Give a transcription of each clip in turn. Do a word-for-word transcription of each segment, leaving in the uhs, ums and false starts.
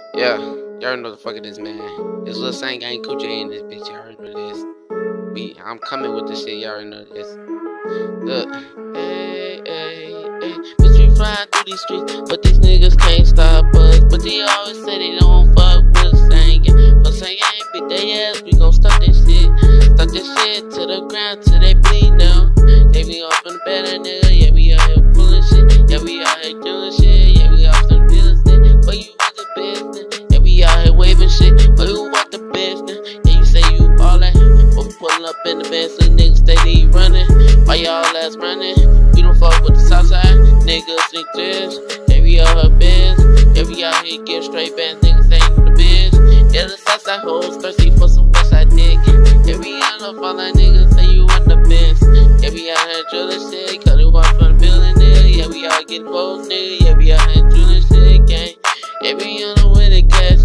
Yeah, y'all already know the fuck it is, man. It's Lil Saint Gang Coochie in this bitch. Y'all already know this. We, I'm coming with this shit. Y'all already know this. Look, hey, hey, hey. Bitch, we flying through these streets, but these niggas can't stop us. But they always say they don't fuck with Lil Saint Gang. Lil Saint Gang beat they ass. We gon' stop this shit. Stop this shit to the ground till they bleed now. They be off in the better nigga. Yeah, we out here pulling shit. Yeah, we out here doing shit. Yeah, we off some dealers shit. But you want the business. Yeah, we out here waving shit. But you want the business. Yeah, you say you all that. But we pulling up in the bed, so niggas steady running. Why y'all ass running? We don't fuck with the south side. Niggas think this. Yeah, we out here biz. Yeah, we out here get straight bands. Niggas ain't in the biz. Yeah, the south side hoes thirsty for some west side dick. Yeah, we out here fall like niggas say you in the biz. Yeah, we out here drilling shit. Cause we walk from the building, nigga. Yeah, we out getting both, nigga. Yeah, we out here drilling shit, gang. Yeah, we on the way to cash,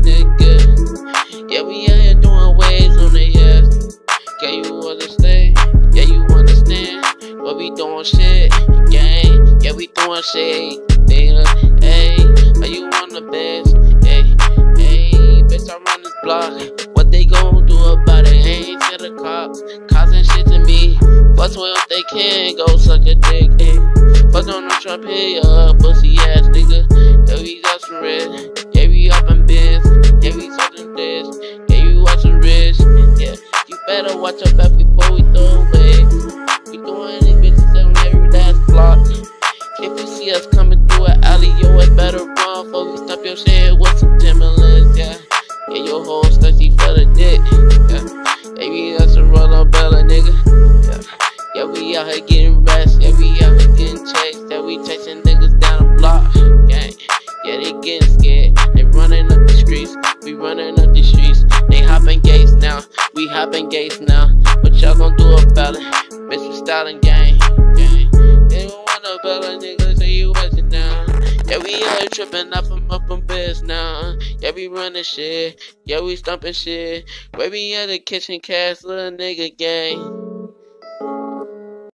nigga. Yeah, we out here doing waves on the ass. Can you understand? Yeah, you understand? What we doing shit, gang. Yeah, we doing shit, nigga. Hey, are you on the best? Hey, hey, bitch, I run this block. What they gon' do about it? Ain't to the cops, causing shit to me. Fuck well if they can, go suck a dick, hey. Fuck on the Trump here, uh, pussy ass nigga. Yeah, we got some red. Yeah, we up in bins. Yeah, we talking this. Yeah, you watching rich. Yeah, you better watch your back before we throw away. We doing these bitches on every last block. If you see us coming through an alley, yo, it better run before we stop your shit with some Timberlands, yeah. Yeah, your whole thirsty for the dick, yeah. Yeah, we got some roll Bella, nigga, yeah. Yeah, we out here getting rest, yeah, we out here getting chased, yeah, we chasing niggas down the block, yeah. Yeah, they getting scared, they running up the streets, we running up the streets. They hopping gates now, we hopping gates now. What y'all gon' do about it? Bitch, we styling gang, gang. They don't want no Bella, nigga, so you watching now. Yeah, we out here tripping off from up on beds now. Yeah, we running shit, yeah, we stumping shit. Where we at the kitchen cast, little nigga gang.